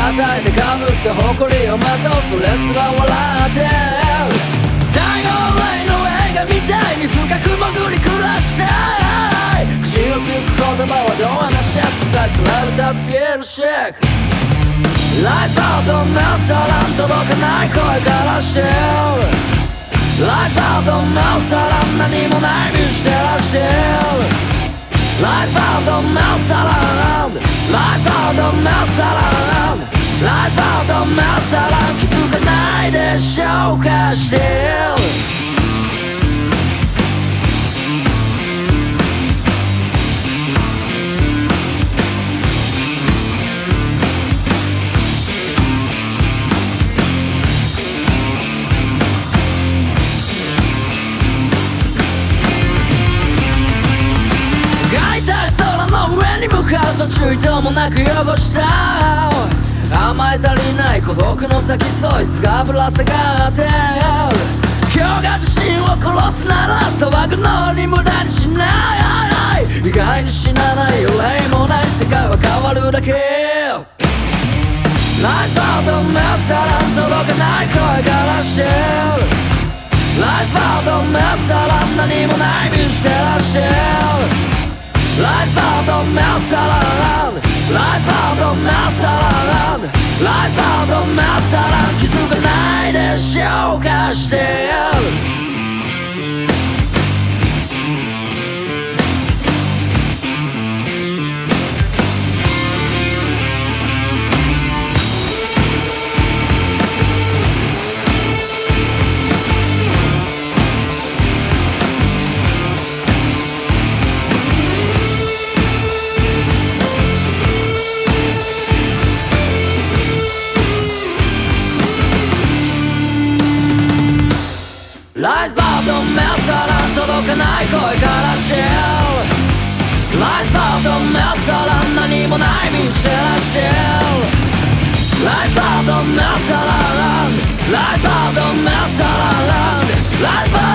叩いてかぶって誇りをまとう、それすら笑って最後の映画みたいに深く潜り暮らしたい。口をつく言葉はどう話し合って大すられたフィールシェイクライフアウトメッサラン届かない声からしてるライフアウトメッサラン何もない見してらしてるライフアウトメッサランライフアウトメッサランライフアウトメッサラン気づかないでしょうかしてる向かう途中いともなく汚した甘え足りない孤独の先そいつがぶら下がって今日が自信を殺すなら騒ぐのに無駄にしない意外に死なない憂いもない世界は変わるだけライフアウトメッサラン届かない声からしてるライフアウトメッサラン何もない見してらっしゃるライフアウトメッサランライフアウトメッサランライフアウトメッサラン気づかないでしょうかしてるライフアウトメッサラン届かない声からしてるライフアウトメッサラン何もない道照らしてるライフアウトメッサランライフアウトメッサランライフ